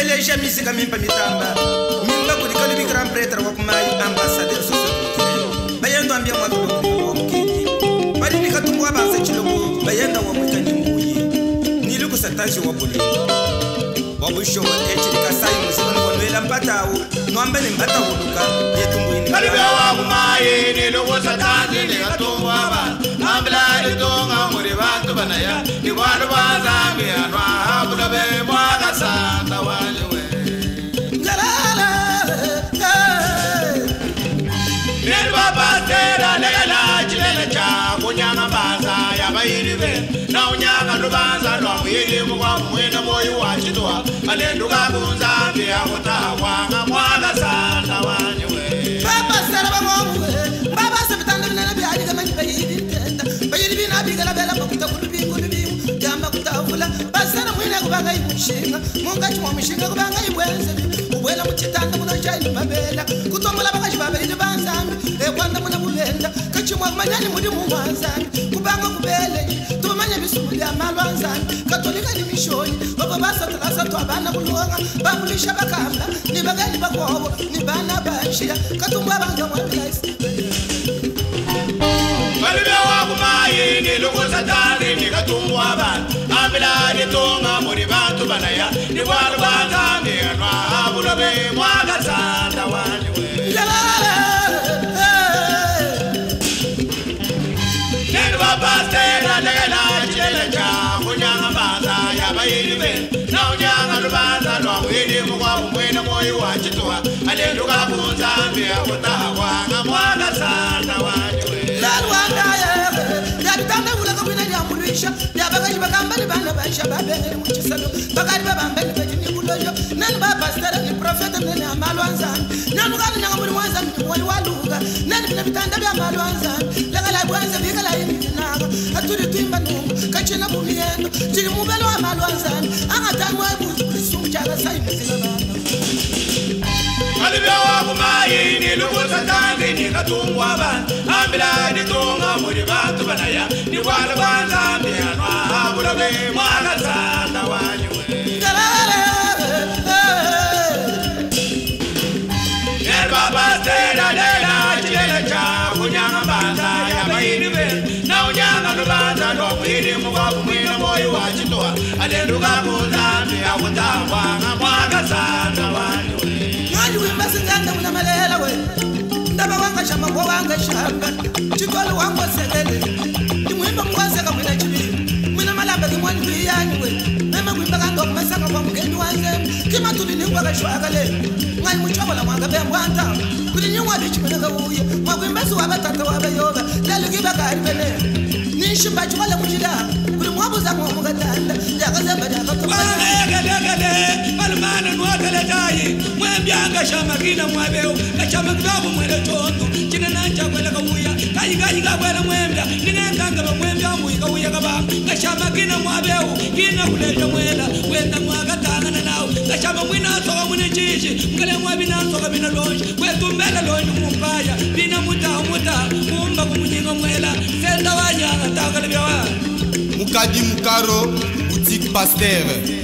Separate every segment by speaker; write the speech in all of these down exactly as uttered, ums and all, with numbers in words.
Speaker 1: Malaysia musica mimpa mitamba mimba kulika libi grand prêtre wa kumai ambassadeur société bayendo ambia mwa wa mkindi bali nikatumwa banza chiloko bayenda wa mwikani mbuyi niliku satanshi wa boli wa busho wa echika sai musika no wela mpatao nombe ni mbata huluka yetumbuini
Speaker 2: kalibe wa kumai niluku satanshi nikatumwa ba ambla itonga muri bantu banaya ni wanu bazambi anwa abulabe mwaga santa waliwe
Speaker 1: ngalala
Speaker 2: nel baba tera lela chilele cha kunyanga baza ya bayiribe na unyanga lubanza lwa mwili mwa mwena moyo wa chitwa alenduka kunzambi akutawa mwaga santa waliwe
Speaker 1: baba sara bamwe baba sabitanda binana byali kama bayiri tenda bayiri binabigala bela bakuta kulubingu lubimu jamba kutavula basara mwina kubanga imushinga mungachi wa mushinga kubanga ibwenze ubwela muchitanda munajani babela kutombola bakaji babeli banzambi e kwanda muna bulenda kachimwa manyani muri mu banzambi kubanga kubele tumanya bisumuli amalwanzambi katolika ni mishoni baba basa tlasa to abana bulonga babulisha bakamba ni bagali bakobo ni bana bashira katumba banga wa bilaisi
Speaker 2: kalibe wa kumai niluku satani nikatumwa ba ambila itonga muri bantu banaya ni wanu bazambi anwa abulabe mwaga santa waliwe Bastera lela chele cha kunyanga baza ya bayiribe na unyanga lubanza lwa mwili mwa mwena moyo wa chitwa alenduka kunzambi akutawa ngamwaga sana wanywe
Speaker 1: lalwanga ye yabitanda kula kabina ya murisha yabagaji bakamba ni bana basha babene mu chisalo bakari babamba ni bajini kulojo nani ba pastor ni prophet nani amalwanza nani kana nyanga muri mwanza ni moyo waluga nani bina bitanda bya amalwanza lagala bwanza bigala yini naga aturi timba nungu kachena bumiyendo tiri mubelo amalwanza angatamwa kulisumchaga sai mezila bana
Speaker 2: kalibe wa kumai niluku satani nikatumwa ba ambila nitonga muri bantu banaya ni wanu bazambi anwa abulabe mwaga santa wanywe nel baba tera lela chilele cha kunyanga baza ya bayiribe na unyanga lubanza lwa mwili mwa mwina moyo wa chitwa alenduka kunzambi akutawa ngamwaga santa wanywe
Speaker 1: Nani wimba singanda muna malela we ndaba wanga shamba kwa wanga shamba chikolo wangu segele ni mwimba mwanze kama na chibi muna malamba ni mwani biyani we mema wimba kando masaka kwa mgeni wanze kima tulini kwa shwaga le ngai muchobo la mwanga be mwanta kuli nywa bichi mwana uye mwimba suwa batata wa bayoba lalo kibakari bene ni shimba chwala mujida kuli mwabuza mwa mugatanda yakaza badaka
Speaker 3: Gede almana nwatele tayi mwembyanga shamakina mwabeo kachamakabu mwele chondo china nanja kwela kawuya kayi kayi kwela mwembya ninenganga ba mwembya mu kawuya kaba kachamakina mwabeo kina kuleja mwela wenda mwakatanga na nawo kachama mwina soka mwine chichi ngale mwabina soka bina lonje kwetumbela lonje mumpaya bina muta muta mumba kumunyinga mwela senda wanyanga takale byawa
Speaker 4: Mukadi Mukaro, boutique Pasteur.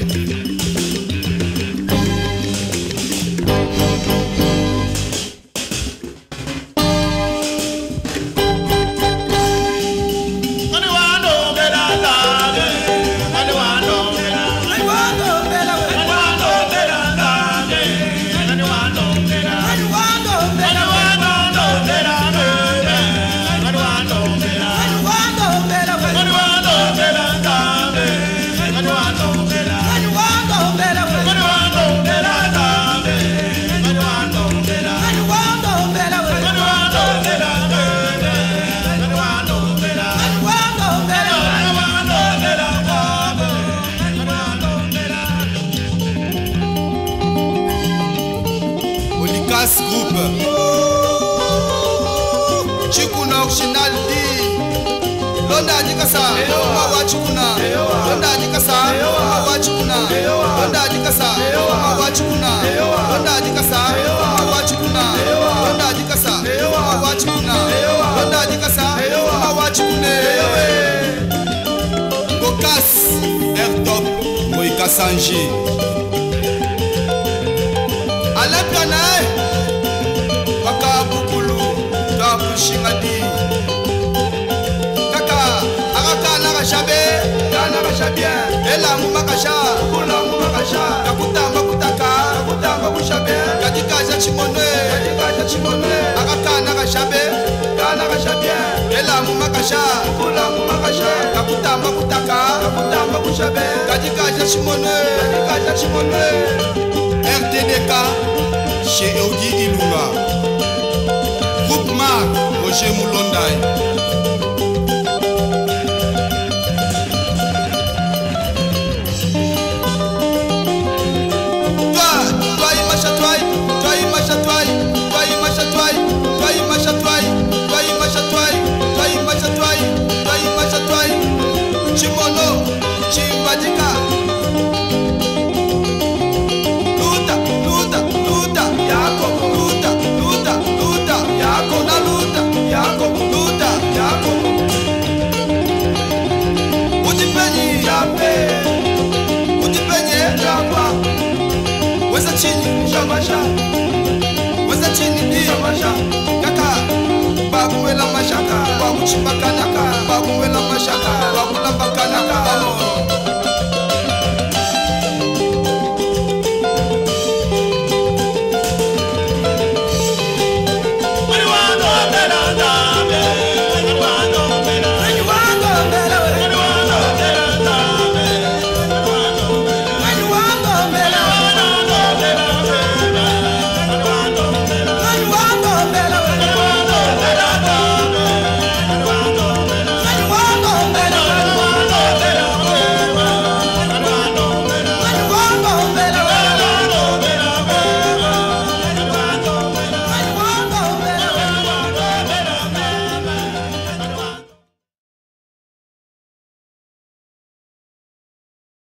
Speaker 4: Group Chikuna original di Londa Jikasa Mawa Chikuna Londa Jikasa Mawa Chikuna Londa Jikasa Mawa Chikuna Londa Jikasa Mawa Chikuna Londa Jikasa Mawa Chikuna Londa Jikasa Mawa Chikuna Gokas Air Top Moika Sanji Alepana Bakabukulu Tapushingadi Kaka Akaka Nagashabe Nagashabia Ela Mumakasha Kula Mumakasha Kakutamba Kutaka Kakutamba Kushabe Kadikaja Chimone Kadikaja Chimone Akaka Nagashabe Nagashabia Ela Mumakasha Kula Mumakasha Kakutamba Kutaka Kakutamba Kushabe Kadikaja Chimone Kadikaja Chimone R T D K chez Eudi Ilunga Groupe Marc Roger Moulondai